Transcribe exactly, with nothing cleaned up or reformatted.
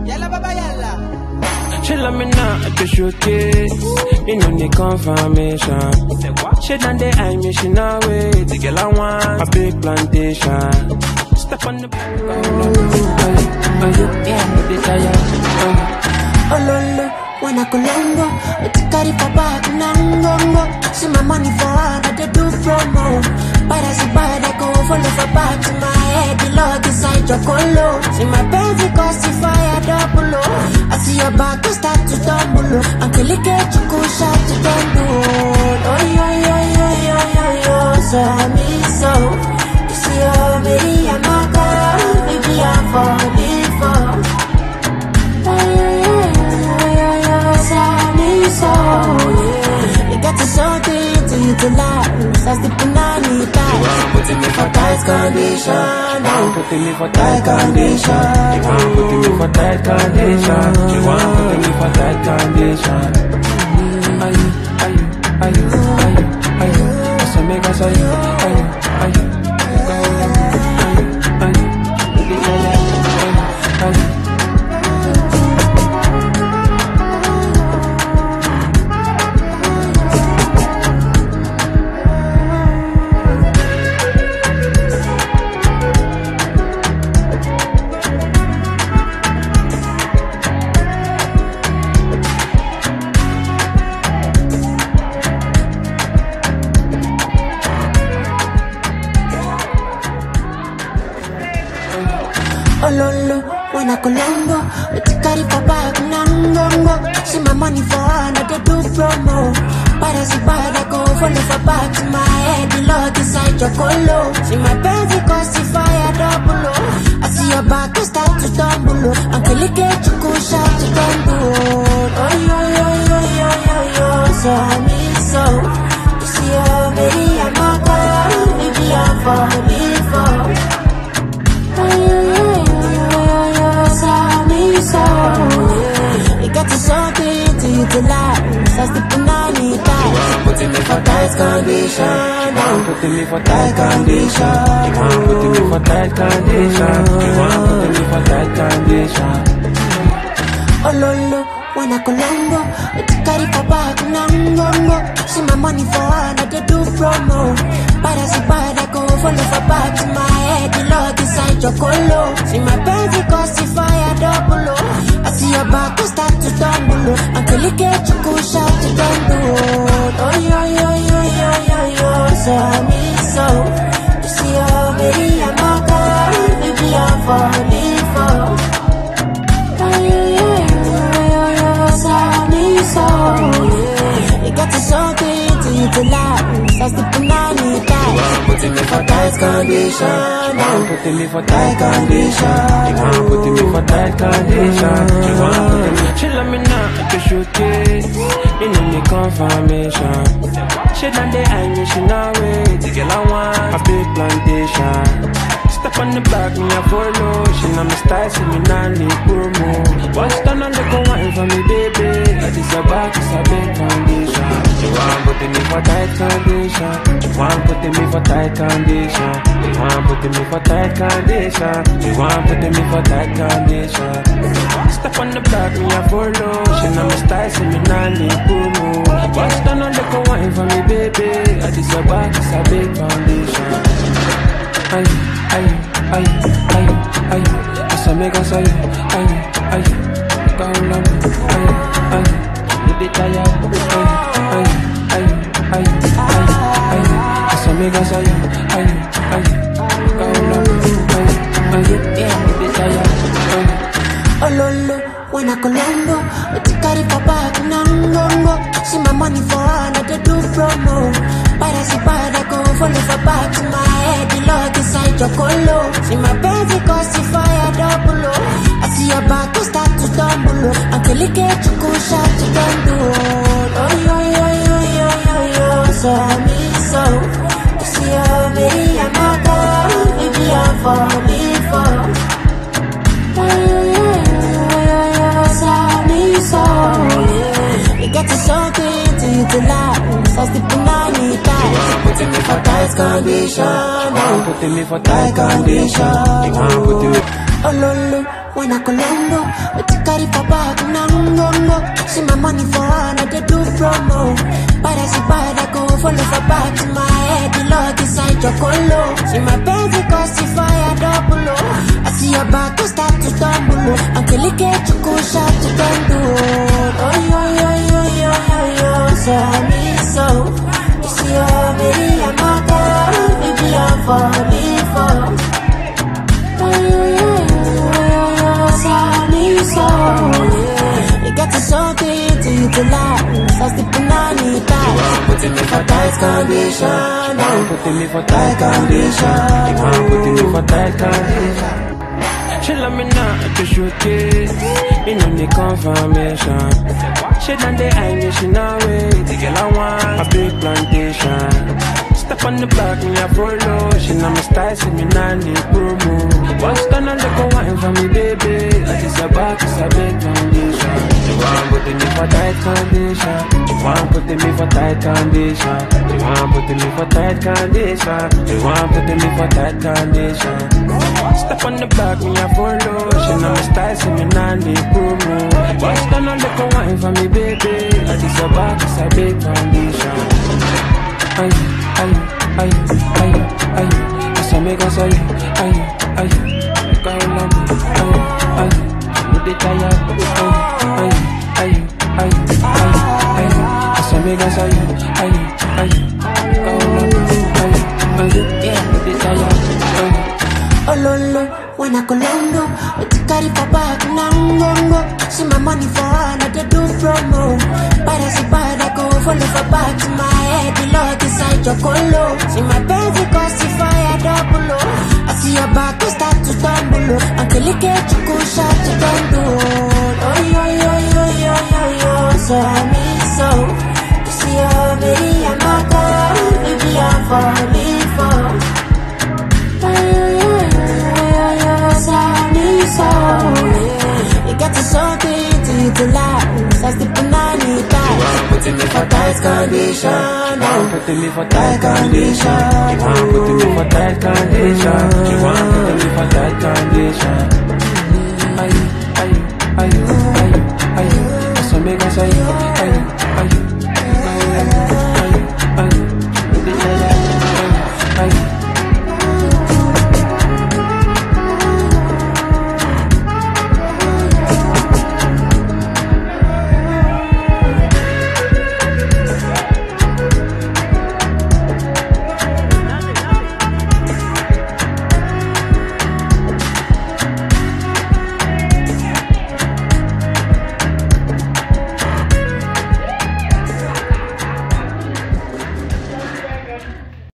Yalla baba yalla. She love me now at the showcase. You know the confirmation. She done the eye me, she now wait. The girl I want a big plantation. Step on the block. Oh lolo, wanna Colombo. It's carry papa kunangongo. See my money for her, I do promo. But I see bad, I go follow for back to my head. The log inside your colo. See my baby cause if fire double. I see your back, I start to tumble. Until it get you go shot to tumble. Oh yo yo yo yo yo yo. So I miss so. You see oh baby, I'm not girl. Baby I'm falling for. Oh yo yo yo yo yo. So I miss so. You got to something to utilize. That's the banana time. Putting me for tight condition. Want putting me for tight condition. You want putting me for tight condition. You want putting me for tight condition. Are you, are you, are you, are you, are you? That's what make us are you, are you, are you? Are you, are you? Are you? Oh lolo, wanna Colombo. It's carry papa kunangongo. See my money for her, I do promo. But I see bad, I go follow for back to my head. The log inside your colo. See my baby cause if fire double. I see your back, I start to tumble. Until it get you go shot to tumble. Oh yo yo yo yo yo yo. So I miss so. You see oh baby, I'm not girl. Baby I'm falling for. Oh yo yo. So, you got to something to utilize. That's the banana time. Putting me for tight condition. You want putting me for tight condition. You want putting me for tight condition. You want putting me for tight condition. Oh lolo, wanna Colombo. It's carry papa kunangongo. See my money for her, I do promo. But I see bad, I go follow for back to my head. The log inside your colo. See my baby cause if fire double. I see your back, I start to tumble. Until it get you go shot to tumble. Oh yo yo yo yo yo yo. So I miss so. You see oh baby, I'm not girl. Baby I'm falling for. Oh yo yo yo yo. So I miss so. You got to something to utilize. That's the banana time. Putting me for tight condition. You want putting me for tight condition. You want putting me for tight condition. You want putting me. She love me now at the showcase. You know the confirmation. She done the eye me, she now wait. The girl I want a big plantation. Step on the back, me a follow. She know me style, see me now need promo. Bust down on the go wine for me, baby. That is your back, it's a big foundation. You want putting me for tight condition. You want putting me for tight condition. You want putting me for tight condition. You want putting me for tight condition. Step on the back, me a follow. She know me style, see me now need promo. Bust down on the go wine for me, baby. That is your back, it's a big foundation. Aye, aye, aye, aye, aye. Asa mega say, aye, aye. Kaula me, aye, aye. Baby kaya, aye, aye, aye, aye, aye, aye. Asa mega say, aye, aye. Kaula me, aye, aye. Baby kaya, aye. Oh lolo, wanna Colombo. It's carry papa kunangongo. See my money for her, I do promo. But I see bad, I go follow for back to my head. The log inside your colo. See my baby cause if fire double. I see your back, I start to tumble. Until it get you go shot to tumble. Oh yo yo yo yo yo yo. So I miss so. You see oh baby, I'm not girl. Baby I'm falling for. Oh yo yo yo yo yo. So I miss so. You got to something to utilize. That's the banana time. Putting me for tight condition. You want putting me for tight condition. You want putting me. Oh lolo, wanna Colombo. It's See my baby cause the fire double oh. I see your back to start to stumble oh. Until it get you go shot to bend oh. Oh yo yo yo yo yo yo. So me so. You see your baby I'm a girl. Baby I'm falling for. Oh yo yo yo yo yo. So me so. You got to something to utilize. I sleep in on it tight. Putting me for tight condition. You putting me for tight condition. You want putting me for tight condition. She love me now to shoot it. You know the confirmation. She done the eye me, she know it. The girl I want a big plantation. Step on the back, me a follow. She know my style, see me now need promo. What's gonna look a wine for me, baby? Like it's a back, it's a big foundation. She want putting me for tight condition. She want putting me for tight condition. She want putting me for tight condition. She want putting me for tight condition. Step on the back, me a follow. She know my style, see me now need promo. What's gonna look a wine for me, baby? Like it's a back, it's a big foundation. Aye, aye, aye, aye, aye. I saw me go say, aye, aye. Go love me, aye, aye. You dey tired, aye, aye, aye, aye, aye, aye. I saw me go say, aye, aye. Go love me, aye, aye. Yeah, you dey tired, aye. Oh lolo, when I Colombo, but you carry papa nangongo. See my money for another do promo. But I see bad, I go follow for back to my head. The Lord inside your colo. See my baby cause the fire double oh. I see your back to start to stumble oh. Until it get you go shot to bend oh. Oh yo yo yo yo yo yo. So me so. You see your baby I'm a girl. Baby I'm falling for. Oh yo yo yo yo. So me so. You got to something to utilize. I sleep in on it tight. Putting me for tight condition. You want putting me for tight condition. You want putting me for tight condition. You want putting me for tight condition.